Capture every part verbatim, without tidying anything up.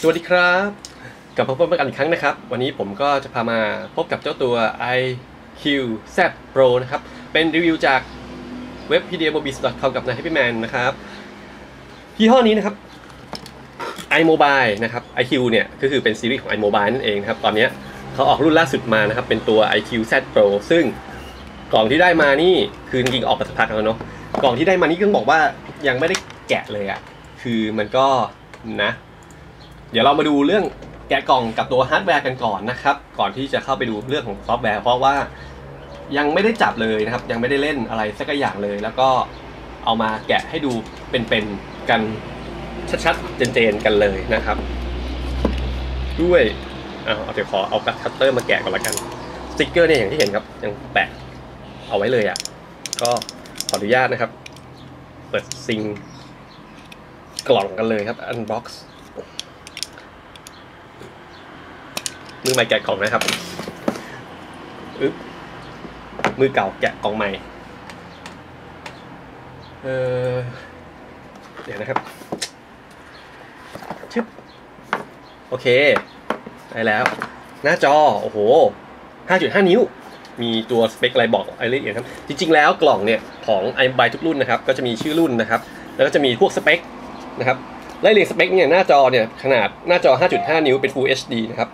สวัสดีครับกลับมาพบกันอีกครั้งนะครับวันนี้ผมก็จะพามาพบกับเจ้าตัว ไอ คิว แซด Pro นะครับเป็นรีวิวจากเว็บ พี ดี เอ Mobis ดอท คอม กับนาย Happy Man นะครับยี่ห้อนี้นะครับ iMobile นะครับ ไอ คิว เนี่ยก็คือเป็นซีรีส์ของ iMobile นั่นเองนะครับตอนนี้เขาออกรุ่นล่าสุดมานะครับเป็นตัว ไอ คิว แซด Pro ซึ่งกล่องที่ได้มานี่คือจริงๆออกมาสักพักแล้วเนาะกล่องที่ได้มานี่ต้องบอกว่ายังไม่ได้แกะเลยอะคือมันก็นะเดี๋ยวเรามาดูเรื่องแกะกล่องกับตัวฮาร์ดแวร์กันก่อนนะครับก่อนที่จะเข้าไปดูเรื่องของซอฟต์แวร์เพราะว่ายังไม่ได้จับเลยนะครับยังไม่ได้เล่นอะไรสักอย่างเลยแล้วก็เอามาแกะให้ดูเป็นๆกันชัดๆเจนๆกันเลยนะครับด้วยเอาเดี๋ยวขอเอาคัตเตอร์มาแกะก่อนละกันสติ๊กเกอร์เนี่ยอย่างที่เห็นครับยังแปะเอาไว้เลยอ่ะก็ขออนุญาตนะครับเปิดซิงกล่องกันเลยครับอันบ็อกซ์มือใหม่แกะกล่องนะครับอึ๊บมือเก่าแกะกล่องใหม่เออเดี๋ยวนะครับชึบโอเคได้แล้วหน้าจอโอ้โห ห้าจุดห้า นิ้วมีตัวสเปคอะไรบอกอะไรละเอียดครับจริงๆแล้วกล่องเนี่ยของ iMobile ทุกรุ่นนะครับก็จะมีชื่อรุ่นนะครับแล้วก็จะมีพวกสเปคนะครับไล่เรียงสเปคเนี่ยหน้าจอเนี่ยขนาดหน้าจอ ห้าจุดห้า นิ้วเป็น Full เอช ดี นะครับ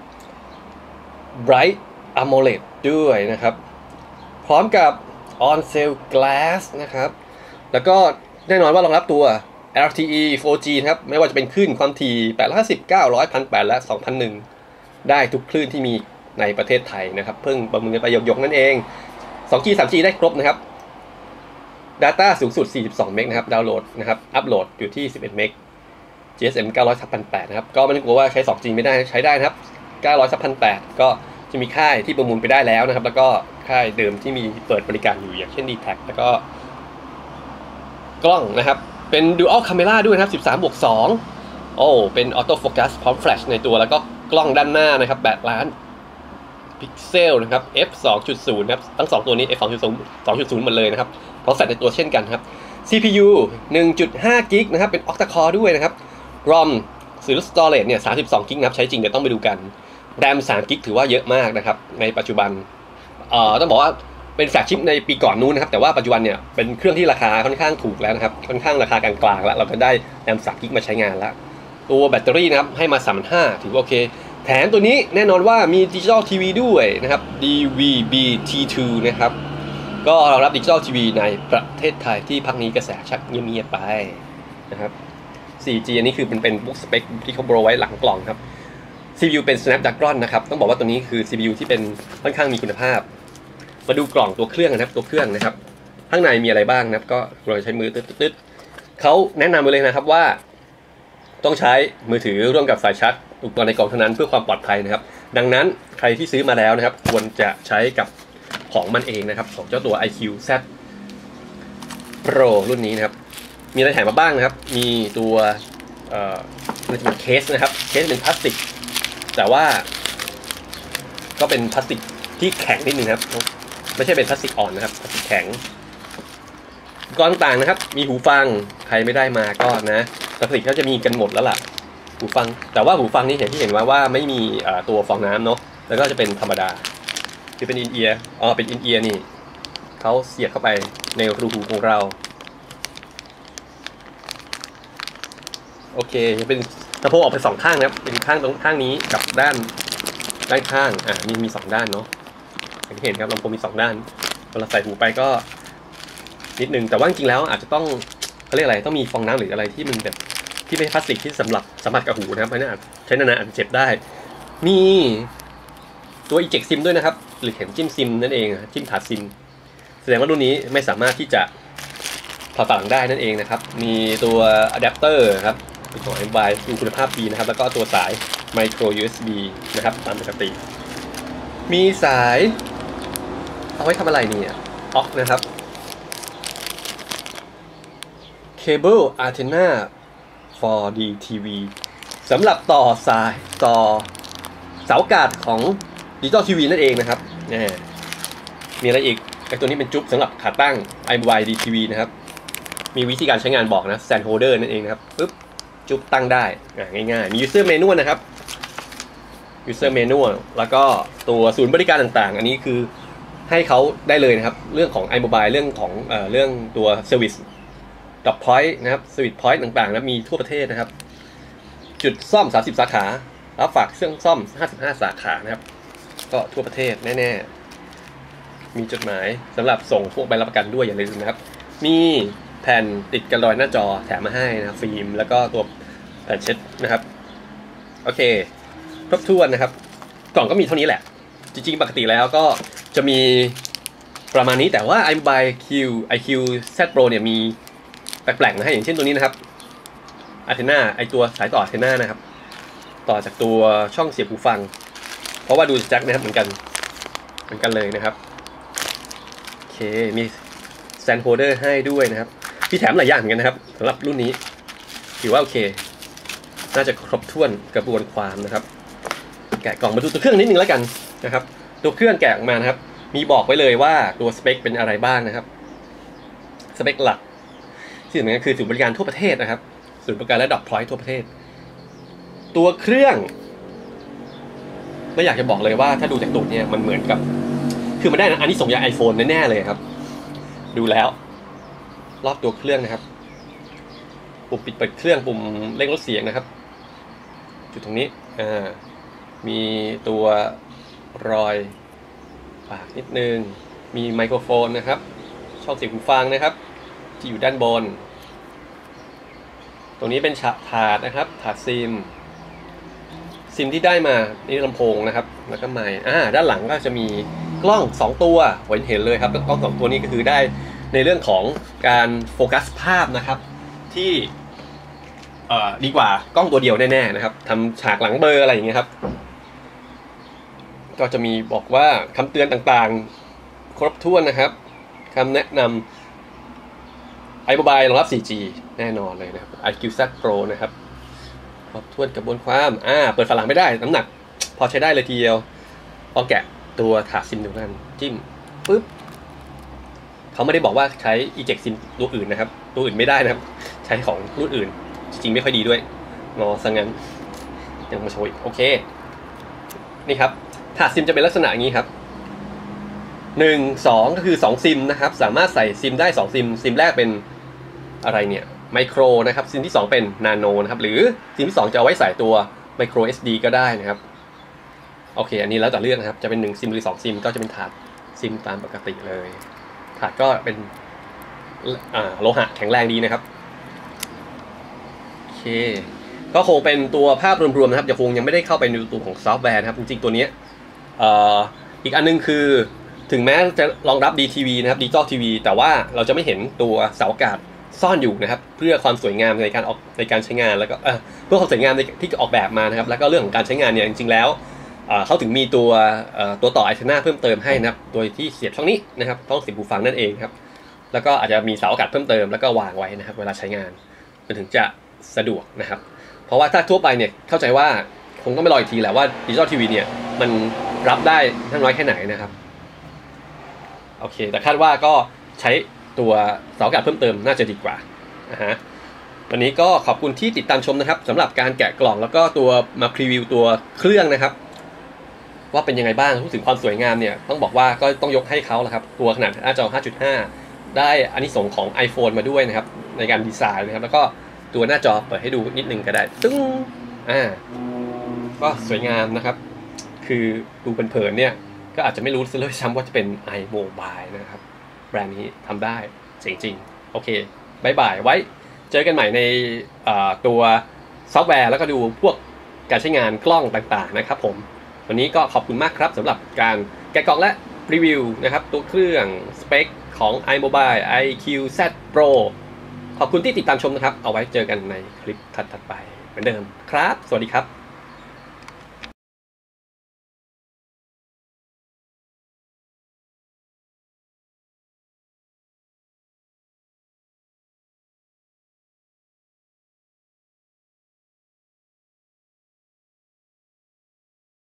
Bright AMOLED ด้วยนะครับพร้อมกับ On Cell Glass นะครับแล้วก็แน่นอนว่ารองรับตัว แอล ที อี โฟร์ จี นะครับไม่ว่าจะเป็นคลื่นความถี่แปดร้อยห้าสิบ เก้าร้อย หนึ่งพันแปดร้อย และ สองพันหนึ่ง ได้ทุกคลื่นที่มีในประเทศไทยนะครับเพิ่งประมูลกันไปยกๆนั่นเอง สองจี สามจี ได้ครบนะครับ Data สูงสุดสี่สิบสองเมกนะครับดาวน์โหลดนะครับอัปโหลดอยู่ที่สิบเอ็ดเมก จี เอส เอ็ม เก้าร้อย ทับ หนึ่งพันแปดร้อย นะครับก็ไม่ต้องกลัวว่าใช้ สองจี ไม่ได้ใช้ได้นะครับเก้าร้อย ทับ หนึ่งพันแปดร้อย ก็จะมีค่ายที่ประมูลไปได้แล้วนะครับแล้วก็ค่ายเดิมที่มีเปิดบริการอยู่อย่างเช่น ดี แท็ก แล้วก็กล้องนะครับเป็น Dual Camera ด้วยนะครับสิบสามบวกสองโอ้เป็น Auto Focus พร้อม Flash ในตัวแล้วก็กล้องด้านหน้านะครับแปดล้านพิกเซลนะครับ เอฟ สองจุดศูนย์ นะครับทั้งสองตัวนี้ เอฟ สองจุดศูนย์ สองจุดศูนย์ หมดเลยนะครับพร้อมแฟลชในตัวเช่นกันครับ ซี พี ยู หนึ่งจุดห้า กิกะนะครับเป็น Octa Core ด้วยนะครับ ROM หรือ Storage เนี่ยสามสิบสองกิกะนะครับใช้จริงเดี๋ยวต้องไปดูกัน RAM สามกิกะถือว่าเยอะมากนะครับในปัจจุบันเอ่อต้องบอกว่าเป็นแฟลชชิปในปีก่อนนู้นนะครับแต่ว่าปัจจุบันเนี่ยเป็นเครื่องที่ราคาค่อนข้างถูกแล้วนะครับค่อนข้างราคากลางๆแล้วเราก็ได้ RAM สามกิกะมาใช้งานแล้วตัวแบตเตอรี่นะครับให้มา สามพันห้าร้อย ถือว่าโอเคแถมตัวนี้แน่นอนว่ามีดิจิตอลทีวีด้วยนะครับ ดี วี บี ที ทู นะครับก็รองรับดิจิตอลทีวีในประเทศไทยที่พักนี้กระแสชักเงียบๆไปนะครับ โฟร์จี อันนี้คือเป็นเป็นบุ๊กสเปคที่เขาโปรไว้หลังกล่องครับ ซี พี ยู เป็น Snapdragon นะครับต้องบอกว่าตัวนี้คือ ซี พี ยู ที่เป็นค่อนข้างมีคุณภาพมาดูกล่องตัวเครื่องนะครับตัวเครื่องนะครับข้างในมีอะไรบ้างนะครับก็เราใช้มือตึ๊ดๆเขาแนะนำไปเลยนะครับว่าต้องใช้มือถือร่วมกับสายชาร์จอุปกรณ์ในกล่องเท่านั้นเพื่อความปลอดภัยนะครับดังนั้นใครที่ซื้อมาแล้วนะครับควรจะใช้กับของมันเองนะครับของเจ้าตัว ไอ คิว แซด Pro รุ่นนี้นะครับมีอะไรแถมมาบ้างนะครับมีตัวเอ่อเป็นเคสนะครับเคสเป็นพลาสติกแต่ว่าก็เป็นพลาสติกที่แข็งนิดนึงครับไม่ใช่เป็นพลาสติกอ่อนนะครับพลาสติกแข็งอุปกรณ์ต่างๆนะครับมีหูฟังใครไม่ได้มาก็นะปกติเขาจะมีกันหมดแล้วล่ะหูฟังแต่ว่าหูฟังนี่เห็นที่เห็นว่าว่าไม่มีตัวฟองน้ำเนาะแล้วก็จะเป็นธรรมดาที่เป็นอินเอียร์อ๋อเป็นอินเอียร์นี่เขาเสียบเข้าไปในรูหูของเราโอเคเป็นสะโพกออกไปสองข้างนะครับเป็นข้างตรงข้างนี้กับด้านด้านข้างอ่ามีมีสองด้านเนาะอย่างที่เห็นครับลำโพงมีสองด้านเวลาใส่หูไปก็นิดนึงแต่ว่าจริงๆแล้วอาจจะต้องเขาเรียกอะไรต้องมีฟองน้ำหรืออะไรที่มันแบบที่ไม่พลาสติกที่สำหรับสัมผัสกับหูนะครับเพราะนั้นอาจใช้นานๆอาจจะเจ็บได้มีตัว eject sim ด้วยนะครับหรือเข็มจิ้มซิมนั่นเองจิ้มถาดซิมแสดงว่ารุ่นนี้ไม่สามารถที่จะถอดฝาหลังได้นั่นเองนะครับมีตัวอะแดปเตอร์ครับเป็นของ iMobile ดูคุณภาพดีนะครับแล้วก็ตัวสาย micro ยู เอส บี นะครับตามปกติมีสายเอาไว้ทำอะไรเนี่ยออกนะครับCable Antenna โฟร์ ดี ที วี สำหรับต่อสายต่อเสาอากาศของดิจิตอลทีวีนั่นเองนะครับนี่มีอะไรอีกไอตัวนี้เป็นจุ๊บสำหรับขาตั้ง iMobile ดี ที วี นะครับมีวิธีการใช้งานบอกนะ Stand Holder นั่นเองนะครับปึ๊บจุ๊บตั้งได้ง่ายๆมี user manual นะครับ user manual แล้วก็ตัวศูนย์บริการต่างๆอันนี้คือให้เขาได้เลยนะครับเรื่องของ iMobile เรื่องของเอ่อเรื่องตัว service drop point นะครับ service point ต่างๆนะมีทั่วประเทศนะครับจุดซ่อมสามสิบสาขารับฝากเครื่องซ่อมห้าสิบห้าสาขานะครับก็ทั่วประเทศแน่ๆมีจดหมายสำหรับส่งพวกใบรับประกันด้วยอย่าลืมนะครับมีแผ่นติดกันรอยหน้าจอแถมมาให้นะฟิล์มแล้วก็ตัวแผ่นเช็ดนะครับโอเคครบถ้วนนะครับกล่องก็มีเท่านี้แหละจริงๆปกติแล้วก็จะมีประมาณนี้แต่ว่า iMobile Q ไอ คิว แซด Pro เนี่ยมีแปลกๆนะให้อย่างเช่นตัวนี้นะครับอะเทน่าไอตัวสายต่ออะเทน่านะครับต่อจากตัวช่องเสียบหูฟังเพราะว่าดูแจ็คนะครับเหมือนกันเหมือนกันเลยนะครับโอเคมีสแตนด์โฮลเดอร์ให้ด้วยนะครับมีแถมหลายอย่างเหมือนกันนะครับสำหรับรุ่นนี้ถือว่าโอเคน่าจะครบถ้วนกระบวนความนะครับแกะกล่องมาดูตัวเครื่องนิดนึงแล้วกันนะครับตัวเครื่องแกะออกมานะครับมีบอกไว้เลยว่าตัวสเปคเป็นอะไรบ้างนะครับสเปคหลักที่สำคัญคือศูนย์บริการทั่วประเทศนะครับศูนย์บริการและดรอปพอยต์ทั่วประเทศตัวเครื่องไม่อยากจะบอกเลยว่าถ้าดูจากตูดเนี่ยมันเหมือนกับคือมันได้นะอันนี้ส่งยา iPhone แน่ๆเลยครับดูแล้วรอบตัวเครื่องนะครับปุ่มปิดเปิดเครื่องปุ่มเร่งลดเสียงนะครับจุดตรงนี้อ่ามีตัวรอยปากนิดนึงมีไมโครโฟนนะครับช่องเสียงหูฟังนะครับที่อยู่ด้านบนตรงนี้เป็นถาดนะครับถาดซิมซิมที่ได้มานี่ลำโพงนะครับแล้วก็ไมค์อ่าด้านหลังก็จะมีกล้องสองตัวเห็นเลยครับกล้องสองตัวนี้ก็คือได้ในเรื่องของการโฟกัสภาพนะครับที่เอ่อดีกว่ากล้องตัวเดียวแน่ๆนะครับทำฉากหลังเบลออะไรอย่างเงี้ยครับก็จะมีบอกว่าคำเตือนต่างๆครบถ้วนนะครับคำแนะนำ iMobile รองรับ โฟร์จี แน่นอนเลยนะครับ ไอ คิว แซด Pro นะครับครบถ้วนกระบวนความอ่าเปิดฝาหลังไม่ได้น้ำหนักพอใช้ได้เลยทีเดียวลองแกะตัวถาดซิมดูกันจิ้มปึ๊บเขาไม่ได้บอกว่าใช้ eject sim ตัวอื่นนะครับตัวอื่นไม่ได้นะครับใช้ของรุ่นอื่นจริงๆไม่ค่อยดีด้วยงอซะงั้นยังมาโชว์โอเคนี่ครับถาดซิมจะเป็นลักษณะอย่างนี้ครับหนึ่ง สองก็คือสองซิมนะครับสามารถใส่ซิมได้สองซิมซิมแรกเป็นอะไรเนี่ยไมโครนะครับซิมที่สองเป็นนาโนนะครับหรือซิมที่สองจะเอาไว้ใส่ตัวไมโคร เอส ดี ก็ได้นะครับโอเคอันนี้แล้วแต่เลือกนะครับจะเป็นหนึ่งซิมหรือสองซิมก็จะเป็นถาดซิมตามปกติเลยถาดก็เป็นอ่าโลหะแข็งแรงดีนะครับโอเคก็คงเป็นตัวภาพรวมๆนะครับจะคงยังไม่ได้เข้าไปในตัวของซอฟต์แวร์นะครับจริงๆตัวนี้เอ่ออีกอันนึงคือถึงแม้จะรองรับ ดี ที วี นะครับดิจิตอลทีวีแต่ว่าเราจะไม่เห็นตัวเสาอากาศซ่อนอยู่นะครับเพื่อความสวยงามในการออกในการใช้งานแล้วก็เพื่อความสวยงามที่ออกแบบมานะครับแล้วก็เรื่องของการใช้งานเนี่ยจริงๆแล้วเขาถึงมีตัวตัวต่อไอเทน่าเพิ่มเติมให้นะครับโดยที่เสียบช่องนี้นะครับช่องเสียบหูฟังนั่นเองครับแล้วก็อาจจะมีเสาอากาศเพิ่มเติมแล้วก็วางไว้นะครับเวลาใช้งานมันถึงจะสะดวกนะครับเพราะว่าถ้าทั่วไปเนี่ยเข้าใจว่าคงต้องไปรออีกทีแหละว่าดิจิตอลทีวีเนี่ยมันรับได้มากน้อยแค่ไหนนะครับโอเคแต่คาดว่าก็ใช้ตัวเสาอากาศเพิ่มเติมน่าจะดีกว่านะฮะวันนี้ก็ขอบคุณที่ติดตามชมนะครับสำหรับการแกะกล่องแล้วก็ตัวมาพรีวิวตัวเครื่องนะครับว่าเป็นยังไงบ้างพูดถึงความสวยงามเนี่ยต้องบอกว่าก็ต้องยกให้เขาแหละครับตัวขนาดหน้าจอ ห้าจุดห้า ได้อานิสงส์ของ iPhone มาด้วยนะครับในการดีไซน์นะครับแล้วก็ตัวหน้าจอเปิดให้ดูนิดนึงก็ได้ตึ้งอ่าก็สวยงามนะครับคือดูเผินๆเนี่ยก็อาจจะไม่รู้เลยซ้ำว่าจะเป็น iMobile นะครับแบรนด์นี้ทำได้จริงๆโอเคบายบายไว้เจอกันใหม่ในตัวซอฟต์แวร์แล้วก็ดูพวกการใช้งานกล้องต่างๆนะครับผมวันนี้ก็ขอบคุณมากครับสำหรับการแกะกล่องและรีวิวนะครับตัวเครื่องสเปคของ iMobile ไอ คิว แซด Pro ขอบคุณที่ติดตามชมนะครับเอาไว้เจอกันในคลิปถัดๆไปเหมือนเดิมครับสวัสดีครับ